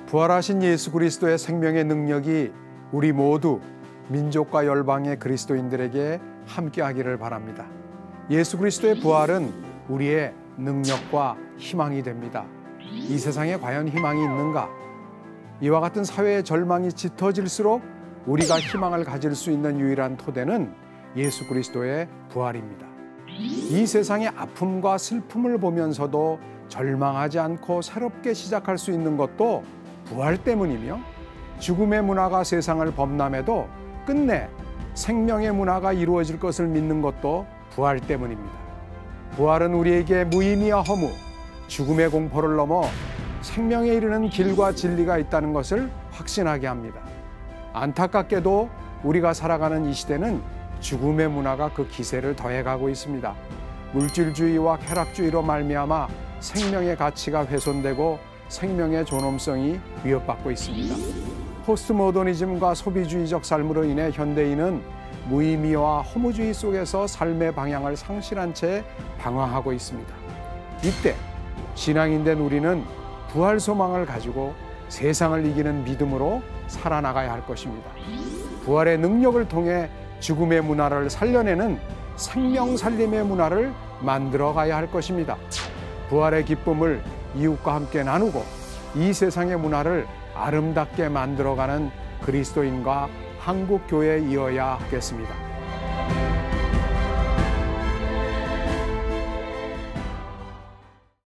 부활하신 예수 그리스도의 생명의 능력이 우리 모두 민족과 열방의 그리스도인들에게 함께하기를 바랍니다. 예수 그리스도의 부활은 우리의 능력과 희망이 됩니다. 이 세상에 과연 희망이 있는가? 이와 같은 사회의 절망이 짙어질수록 우리가 희망을 가질 수 있는 유일한 토대는 예수 그리스도의 부활입니다. 이 세상의 아픔과 슬픔을 보면서도 절망하지 않고 새롭게 시작할 수 있는 것도 부활 때문이며, 죽음의 문화가 세상을 범람해도 끝내 생명의 문화가 이루어질 것을 믿는 것도 부활 때문입니다. 부활은 우리에게 무의미와 허무, 죽음의 공포를 넘어 생명에 이르는 길과 진리가 있다는 것을 확신하게 합니다. 안타깝게도 우리가 살아가는 이 시대는 죽음의 문화가 그 기세를 더해가고 있습니다. 물질주의와 쾌락주의로 말미암아 생명의 가치가 훼손되고 생명의 존엄성이 위협받고 있습니다. 포스트모더니즘과 소비주의적 삶으로 인해 현대인은 무의미와 허무주의 속에서 삶의 방향을 상실한 채 방황하고 있습니다. 이때 신앙인 된 우리는 부활 소망을 가지고 세상을 이기는 믿음으로 살아나가야 할 것입니다. 부활의 능력을 통해 죽음의 문화를 살려내는 생명 살림의 문화를 만들어 가야 할 것입니다. 부활의 기쁨을 이웃과 함께 나누고 이 세상의 문화를 아름답게 만들어가는 그리스도인과 한국 교회이어야 하겠습니다.